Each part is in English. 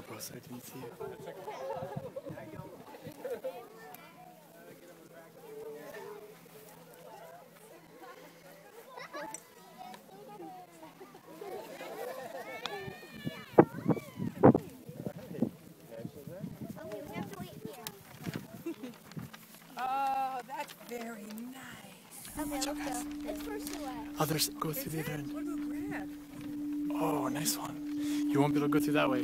Oh, sorry, didn't see you. Oh, that's very nice. Watch out, guys. It's for Celeste. Oh, there's go through the other end. What about Brad? Oh, nice one. You won't be able to go through that way.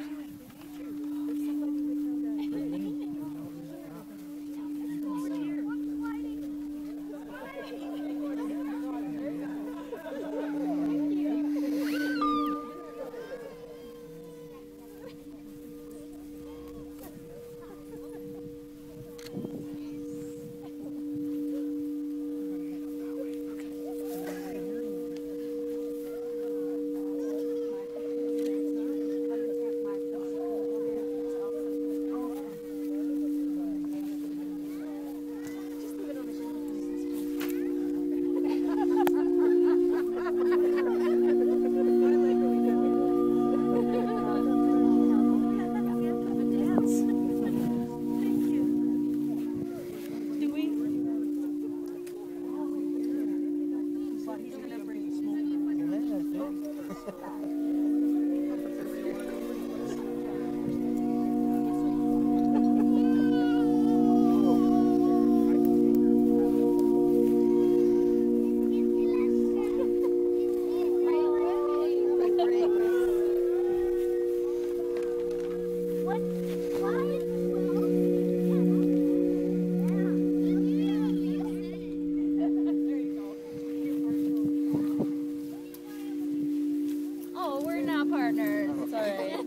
Oh, we're not partners. It's alright.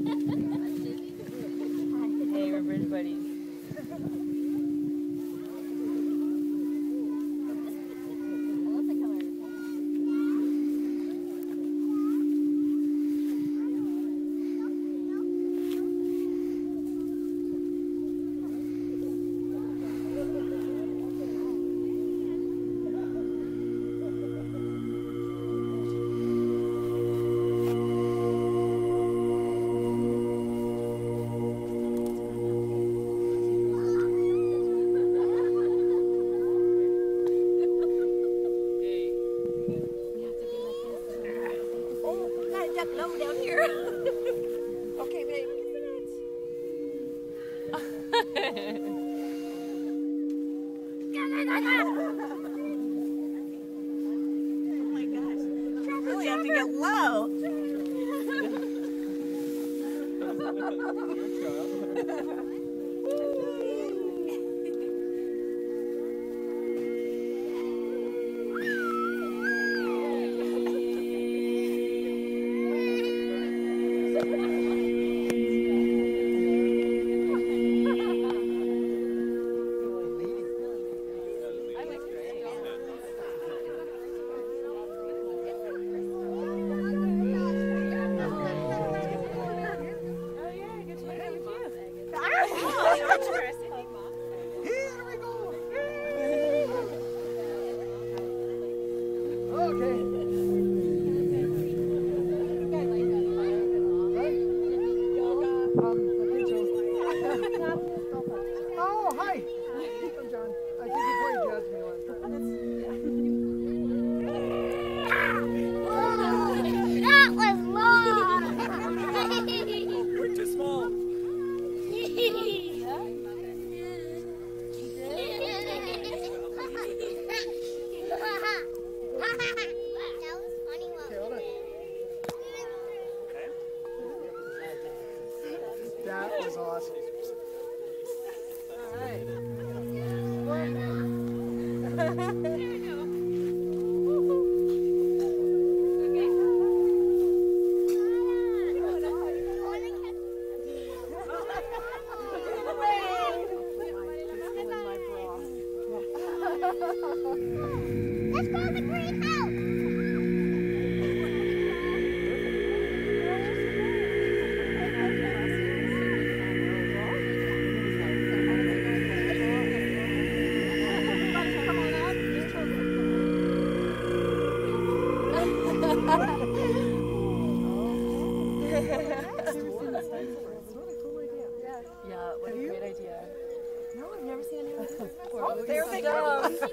Hey, we're bridge buddies. Duck low down here. Okay, babe. Oh my gosh. You really have to get low. Oh, hi. I'm John. I think you probably jazzed me last time. That was long! We're too small. That was funny. Okay, hold on. That was awesome. All right. Let's go to the greenhouse! That's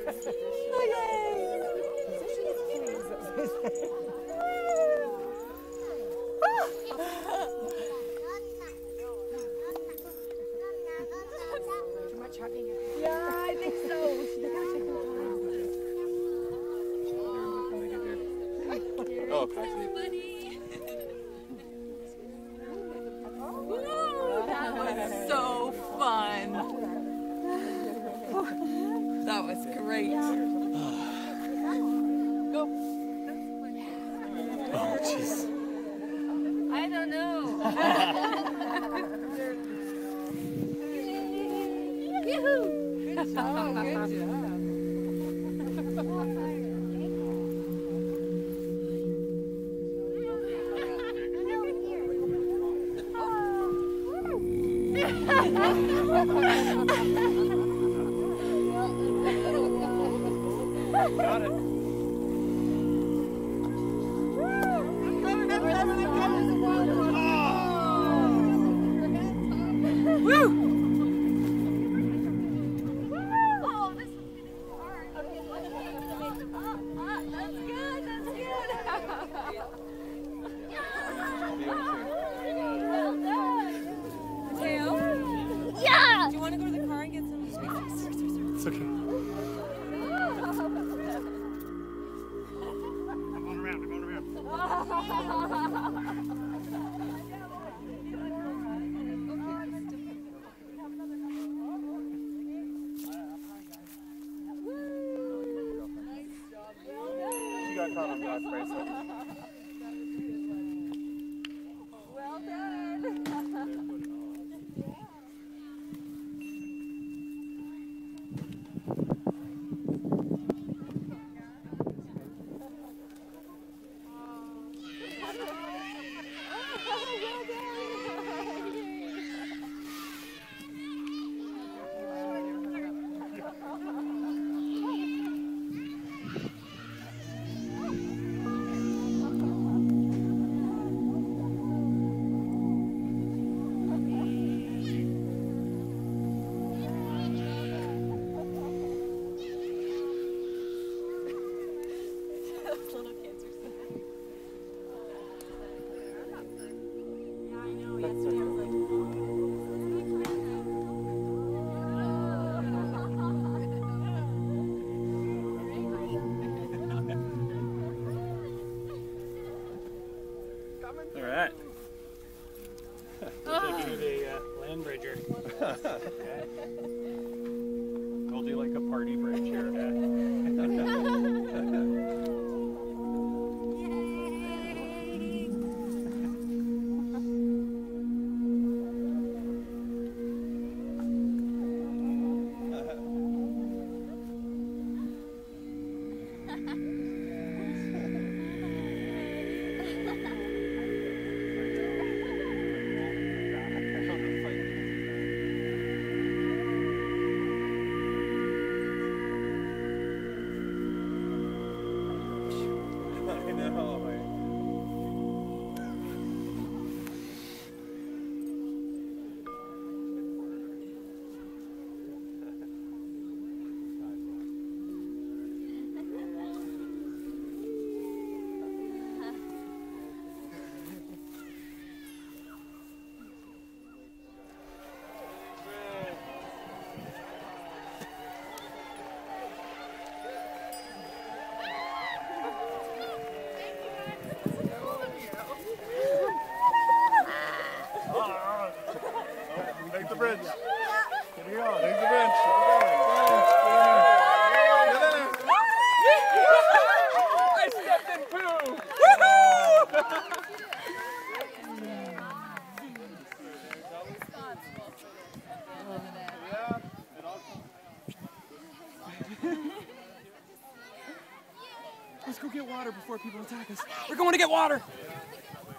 Too much hugging. Yeah, I think so. Oh, Everybody. Woo, that was so fun. That was great. Go. Oh, jeez. I don't know. Yoo-hoo. Good job. Good job. Got it. Do you want to go to the car and get some space? It's okay. She got caught on glass bracelet. Well done. Little kids are so yeah, I know. Yesterday I was like, All right. Taking you the land bridger. Okay. We'll do like a party bridge here. Take the bridge. Here we go. Take the bridge. I stepped in poo. Let's go get water before people attack us. We're going to get water.